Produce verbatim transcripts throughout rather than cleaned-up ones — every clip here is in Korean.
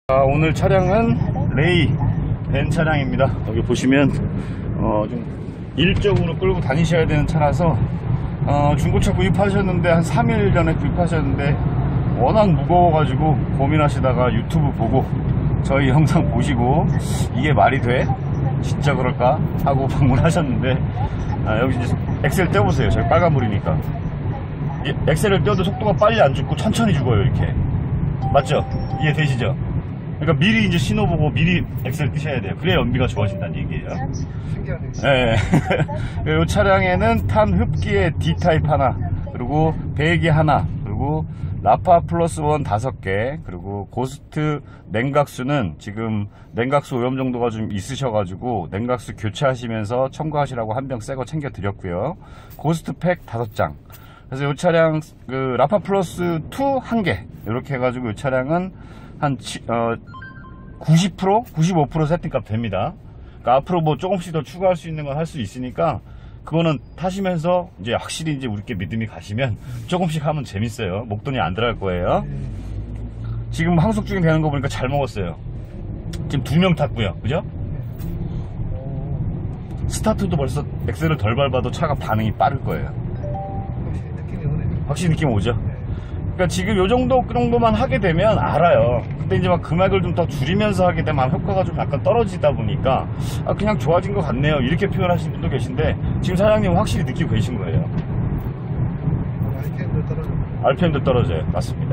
아, 오늘 차량은 레이 벤 차량입니다. 여기 보시면 어, 좀 일적으로 끌고 다니셔야 되는 차라서 어, 중고차 구입하셨는데 한 삼 일 전에 구입하셨는데 워낙 무거워가지고 고민하시다가 유튜브 보고 저희 영상 보시고 이게 말이 돼? 진짜 그럴까? 하고 방문하셨는데 아, 여기 이제 엑셀 떼보세요. 저기 빨간불이니까 엑셀을 떼어도 속도가 빨리 안 죽고 천천히 죽어요. 이렇게 맞죠? 이해되시죠? 그러니까 미리 이제 신호 보고 미리 엑셀 뜨셔야 돼요. 그래야 연비가 좋아진다는 얘기예요. 신기하네. 네. 이 차량에는 탄 흡기의 D타입 하나, 그리고 배기 하나, 그리고 라파 플러스 원 다섯 개, 그리고 고스트 냉각수는 지금 냉각수 오염 정도가 좀 있으셔가지고 냉각수 교체하시면서 첨가하시라고 한 병 새 거 챙겨 드렸고요. 고스트 팩 다섯 장. 그래서 이 차량 그 라파 플러스 투 한 개 이렇게 해가지고 이 차량은 한 어, 구십 퍼센트, 구십오 퍼센트 세팅값 됩니다. 그러니까 앞으로 뭐 조금씩 더 추가할 수 있는 건 할 수 있으니까 그거는 타시면서 이제 확실히 이제 우리께 믿음이 가시면 조금씩 하면 재밌어요. 목돈이 안 들어갈 거예요. 지금 항속 중에 되는 거 보니까 잘 먹었어요. 지금 두 명 탔고요. 그죠? 스타트도 벌써 엑셀을 덜 밟아도 차가 반응이 빠를 거예요. 확실히 느낌이 오네. 확실히 느낌 오죠? 그러니까 지금 요 정도 그 정도만 하게 되면 알아요. 근데 이제 막 금액을 좀 더 줄이면서 하게 되면 효과가 좀 약간 떨어지다 보니까 아, 그냥 좋아진 것 같네요. 이렇게 표현하시는 분도 계신데 지금 사장님은 확실히 느끼고 계신 거예요. 알피엠도 떨어져. 알피엠도 떨어져요. 맞습니다.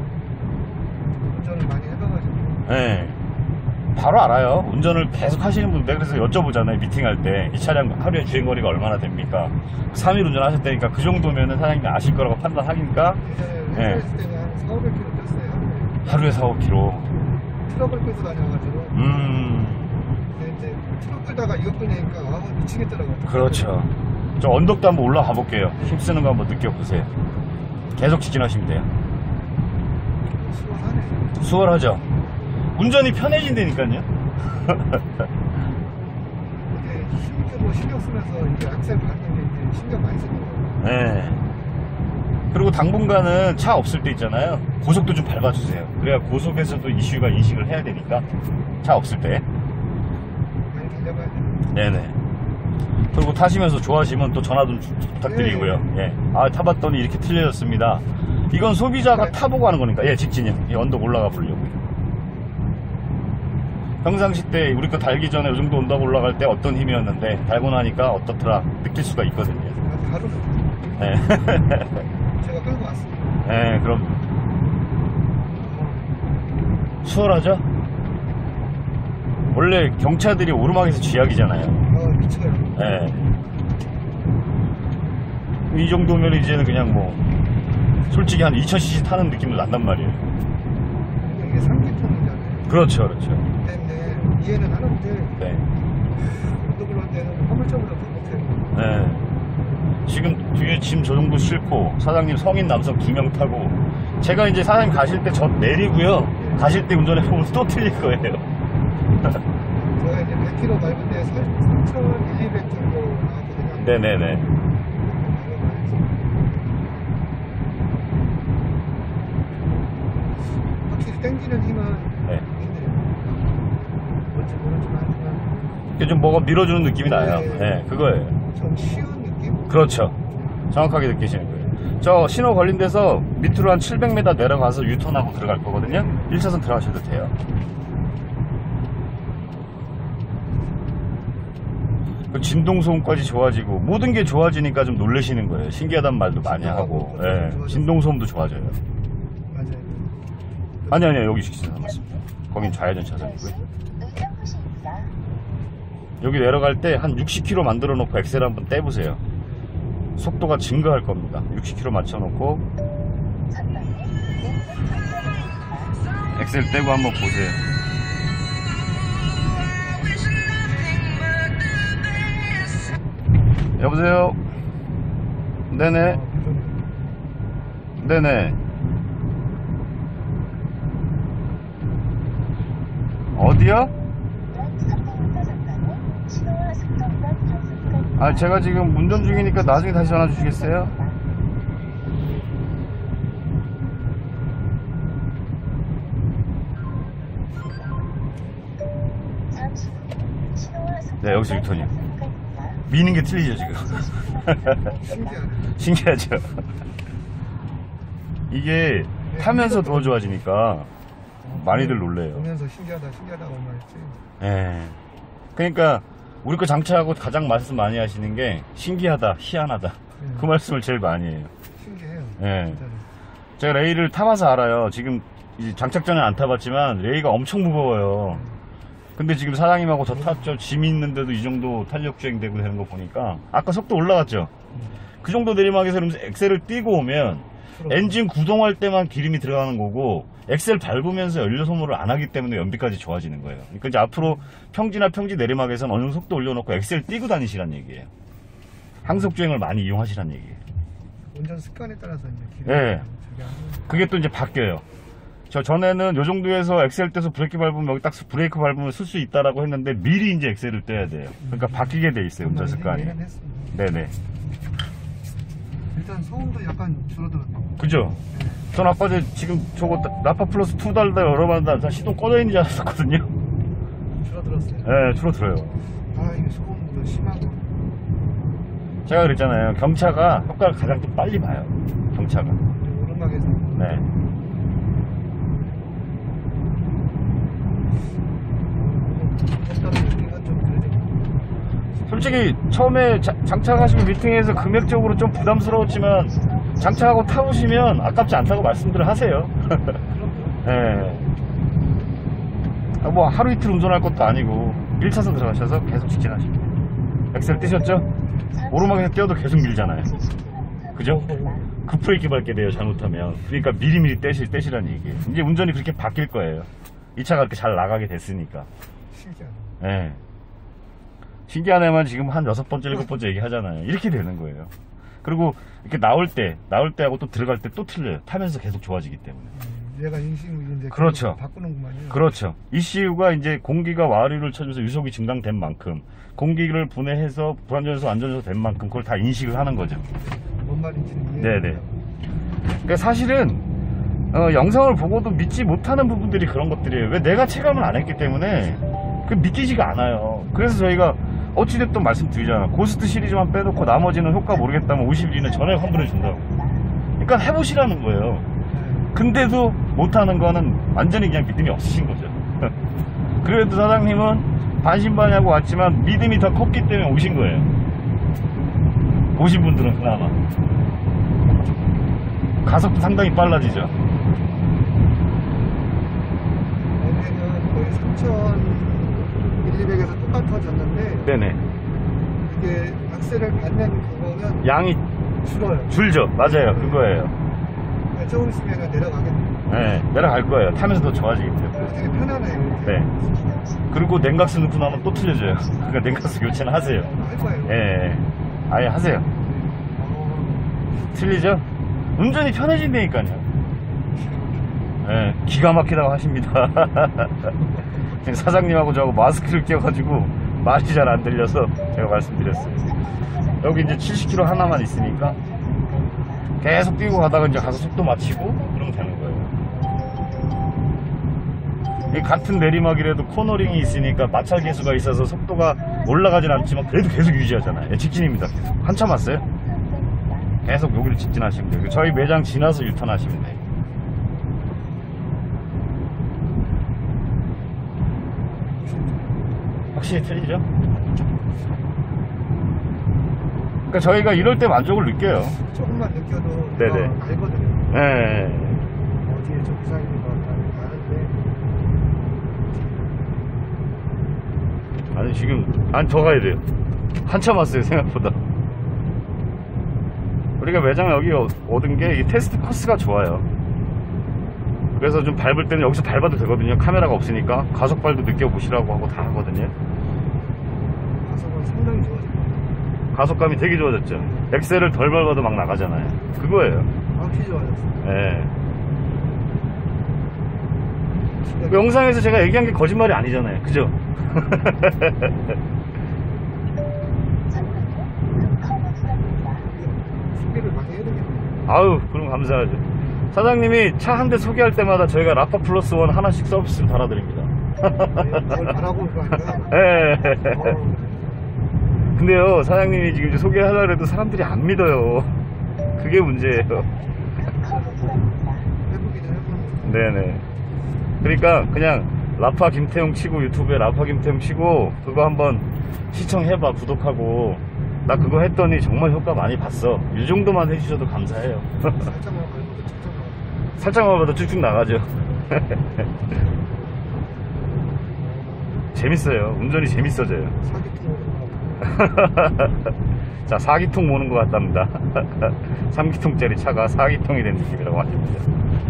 운전을 많이 해봐가지고. 네. 바로 알아요. 운전을 계속 하시는 분들 그래서 여쭤보잖아요. 미팅할 때 이 차량 하루에 주행거리가 얼마나 됩니까? 삼 일 운전하셨다니까 그 정도면은 사장님이 아실 거라고 판단하니까 예전에 회사에 있을 때는 한 사오백 킬로미터 떴어요. 하루에 사오 킬로미터. 트럭을 끌고 다녀가지고. 음. 근데 이제 트럭 끌다가 이거 끌니까 아 미치겠더라고요. 그렇죠. 저 언덕도 한번 올라가 볼게요. 힘쓰는 거 한번 느껴보세요. 계속 직진하시면 돼요. 수월하네. 수월하죠. 운전이 편해진다니까요. 이게 힘주고 신경 쓰면서 이게 악셀 밟는 게 이제 신경 많이 쓰는 거예요. 네. 그리고 당분간은 차 없을 때 있잖아요. 고속도 좀 밟아주세요. 그래야 고속에서도 이슈가 인식을 해야 되니까 차 없을 때. 많이 달려봐야 돼. 네네. 그리고 타시면서 좋아하시면 또 전화 좀 부탁드리고요. 네. 예. 아 타봤더니 이렇게 틀려졌습니다. 이건 소비자가 타보고 하는 거니까. 예, 직진이요. 예, 언덕 올라가 보려고요. 평상시 때 우리 거 달기 전에 이 정도 언덕 올라갈 때 어떤 힘이었는데 달고 나니까 어떻더라 느낄 수가 있거든요. 바로 네. 제가 끌고 왔습니다. 네, 그럼 수월하죠? 원래 경차들이 오르막에서 쥐약이잖아요. 아 미쳐요. 네. 이 정도면 이제는 그냥 뭐 솔직히 한 이천 씨씨 타는 느낌도 난단 말이에요. 이게 삼 기통이잖아요. 그렇죠, 그렇죠. 때문에 이해는 하는데 네. 언덕을 할 때는 화물적으로 더 못해요. 네. 지금 뒤에 짐 저 정도 싣고 사장님 성인 남성 두 명 타고 제가 이제 사장님 가실 때 저 내리고요. 가실 때 운전해 보면 또 틀릴 거예요. 제가 이제 백 킬로미터 밟을 때 삼천이백 정도 나왔거든요. 네네네. 확실히 땡기는 힘은 네. 있네요. 뭔지 모르지만 하지만 이게 좀 뭐가 밀어주는 느낌이 나요. 네. 네, 그거예요. 좀 쉬운 느낌? 그렇죠. 정확하게 느끼시는 거예요. 저 신호 걸린 데서 밑으로 한 칠백 미터 내려가서 유턴하고 들어갈 거거든요. 일 차선 들어가셔도 돼요. 그 진동소음까지 좋아지고 모든 게 좋아지니까 좀 놀라시는 거예요. 신기하단 말도 많이 하고. 네, 진동소음도 좋아져요. 맞아요. 아니 아니요, 여기 직진선 맞습니다. 거긴 좌회전 차선이고요. 여기 내려갈 때 한 육십 킬로미터 만들어 놓고 엑셀 한번 떼보세요. 속도가 증가할 겁니다. 육십 킬로미터 맞춰 놓고 엑셀 떼고 한번 보세요. 여보세요? 네네. 네네. 어디요? 아, 제가 지금 운전 중이니까 나중에 다시 전화 주시겠어요? 네, 여기서 육 톤이요. 미는 게 틀리죠, 지금. 신기하네. 신기하죠. 이게 타면서 더 좋아지니까 많이들 놀래요. 보면서 신기하다, 신기하다고 말했지. 예. 그러니까 우리 거 장착하고 가장 말씀 많이 하시는 게 신기하다, 희한하다. 네. 그 말씀을 제일 많이 해요. 신기해요. 예. 진짜로. 제가 레이를 타봐서 알아요. 지금 이제 장착 전에 안 타봤지만 레이가 엄청 무거워요. 근데 지금 사장님하고 저 탔죠. 짐 있는데도 이 정도 탄력 주행되고 되는 거 보니까 아까 속도 올라갔죠. 그 정도 내리막에서 이러면서 엑셀을 띄고 오면 엔진 구동할 때만 기름이 들어가는 거고 엑셀 밟으면서 연료 소모를 안 하기 때문에 연비까지 좋아지는 거예요. 그러니까 이제 앞으로 평지나 평지 내리막에서는 어느 정도 속도 올려놓고 엑셀 띄고 다니시란 얘기예요. 항속 주행을 많이 이용하시란 얘기예요. 운전 습관에 따라서 이제 기름. 예. 그게 또 이제 바뀌어요. 저 전에는 요 정도에서 엑셀 떼서 브레이크 밟으면 여기 딱 브레이크 밟으면 쓸 수 있다라고 했는데 미리 이제 엑셀을 떼야 돼요. 그러니까 바뀌게 돼 있어요, 운전 습관이. 네네. 일단 소음도 약간 줄어들었네요. 그죠? 전 아까 저 지금 저거 라파 플러스 투 달다 여러 번 다 시동 꺼져 있는 줄 알았었거든요. 줄어들었어요. 네, 줄어들어요. 아, 이게 소음도 심하고. 제가 그랬잖아요. 경차가 효과를 가장 또 빨리 봐요. 경차가. 오르막에서. 네. 이건 좀 그래도. 솔직히 처음에 자, 장착하시고 미팅에서 금액적으로 좀 부담스러웠지만 장착하고 타보시면 아깝지 않다고 말씀들을 하세요. 네. 아, 뭐 하루 이틀 운전할 것도 아니고 일 차선 들어가셔서 계속 직진하십니다. 엑셀 띄셨죠? 오르막에서 뛰어도 계속 밀잖아요. 그죠? 급브레이크 밟게 돼요, 잘못하면. 그러니까 미리미리 떼시, 떼시라는 얘기예요. 이제 운전이 그렇게 바뀔 거예요. 이 차가 그렇게 잘 나가게 됐으니까. 신기하네. 네. 신기하네만 지금 한 여섯 번째, 일곱 번째 얘기하잖아요. 이렇게 되는 거예요. 그리고 이렇게 나올 때, 나올 때하고 또 들어갈 때 또 틀려요. 타면서 계속 좋아지기 때문에. 음, 얘가 인식을 이제 그렇죠. 바꾸는구만요. 그렇죠. 이씨유가 이제 공기가 와류를 쳐주면서 유속이 증강된 만큼, 공기를 분해해서 불안전에서 안전에서 된 만큼 그걸 다 인식을 하는 거죠. 뭔 말인지는 이해. 네네. 그러니까 사실은 어, 영상을 보고도 믿지 못하는 부분들이 그런 것들이에요. 왜 내가 체감을 안 했기 때문에 그 믿기지가 않아요. 그래서 저희가 어찌됐든 말씀드리잖아. 고스트 시리즈만 빼놓고 나머지는 효과 모르겠다면 오십 일 이내 전액 환불해 준다고. 그러니까 해보시라는 거예요. 근데도 못하는 거는 완전히 그냥 믿음이 없으신 거죠. 그래도 사장님은 반신반의하고 왔지만 믿음이 더 컸기 때문에 오신 거예요. 오신 분들은 그나마 가속도 상당히 빨라지죠. 여기는 거의 삼천밀리백에서 똑같아졌는데 네네. 이게 악셀을 밟는 그거는 양이 줄어요. 줄죠. 맞아요. 그거예요. 그러니까 조금 있으면 내려가겠네요. 네, 내려갈 거예요. 타면서 더 좋아지기 때문에. 그래서 되게 편하네요. 이렇게. 네. 그리고 냉각수 넣고 나면 또 틀려져요. 그러니까 냉각수 교체는 하세요. 할 거예요. 예, 예. 아예 하세요. 어, 틀리죠? 운전이 편해진다니까요. 예, 기가 막히다고 하십니다. 지금 사장님하고 저하고 마스크를 껴가지고 말이 잘 안 들려서 제가 말씀드렸어요. 여기 이제 칠십 킬로미터 하나만 있으니까 계속 뛰고 가다가 이제 가서 속도 맞추고 그러면 되는 거예요. 이 같은 내리막이라도 코너링이 있으니까 마찰 계수가 있어서 속도가 올라가진 않지만 그래도 계속 유지하잖아요. 예, 직진입니다. 한참 왔어요. 계속 여기를 직진하시면 돼요. 저희 매장 지나서 유턴하시면 돼요. 확실히 틀리죠? 그러니까 저희가 이럴 때 만족을 느껴요. 조금만 느껴도 네네. 어, 알거든요. 네. 어디에 좀 이상이 있는 것 같다 아는데 아니 지금 아니 더 가야 돼요. 한참 왔어요 생각보다. 우리가 매장 여기 얻은 게 이 테스트 코스가 좋아요. 그래서 좀 밟을 때는 여기서 밟아도 되거든요. 카메라가 없으니까 가속발도 느껴보시라고 하고 다 하거든요. 가속은 상당히 좋아졌어요. 가속감이 되게 좋아졌죠. 엑셀을 덜 밟아도 막 나가잖아요. 그거예요. 확실히 좋아졌어요. 예. 그 영상에서 제가 얘기한 게 거짓말이 아니잖아요. 그죠? 소개를 많이 해드리겠네요. 아유, 그럼 감사하죠. 사장님이 차 한 대 소개할 때마다 저희가 라파 플러스 원 하나씩 서비스를 달아드립니다. 뭘 바라고 그거 아니야? 예. 어, 근데요, 사장님이 지금 이제 소개하려고 해도 사람들이 안 믿어요. 그게 문제예요. 해보기는 해보는 네네. 그러니까 그냥 라파 김태용 치고, 유튜브에 라파 김태용 치고 그거 한번 시청해봐, 구독하고. 나 그거 했더니 정말 효과 많이 봤어. 이 정도만 해주셔도 감사해요. 살짝만 밟아도 직접 살짝만 봐도 쭉쭉 나가죠. 재밌어요. 운전이 재밌어져요. 사기통으로 자, 사 기통 모는 것 같답니다. 삼 기통짜리 차가 사 기통이 된 느낌이라고 하십니다.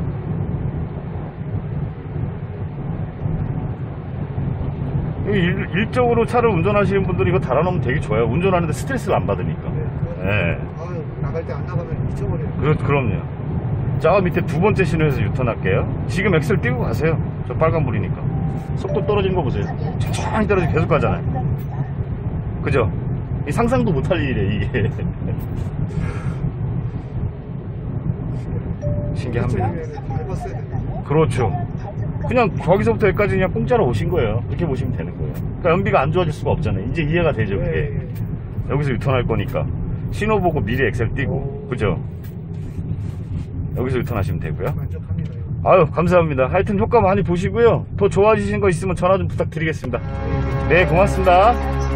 일, 일적으로 차를 운전하시는 분들이 이거 달아놓으면 되게 좋아요. 운전하는데 스트레스를 안 받으니까. 네. 아유, 나갈 때 안 나가면 미쳐버려요. 그렇, 그럼요. 저 밑에 두 번째 신호에서 유턴할게요. 지금 엑셀 띄고 가세요. 저 빨간불이니까. 속도 떨어진 거 보세요. 천천히 떨어지고 계속 가잖아요. 그죠? 이 상상도 못할 일이에요, 이게. 신기합니다. 밟았어야 돼. 그렇죠. 그냥 저기서부터 여기까지 그냥 공짜로 오신 거예요. 그렇게 보시면 되는 거예요. 그러니까 연비가 안 좋아질 수가 없잖아요. 이제 이해가 되죠, 그게. 예, 예. 여기서 유턴할 거니까. 신호 보고 미리 엑셀 띄고. 그죠? 여기서 유턴하시면 되고요. 만족합니다. 아유, 감사합니다. 하여튼 효과 많이 보시고요. 더 좋아지신 거 있으면 전화 좀 부탁드리겠습니다. 네, 고맙습니다.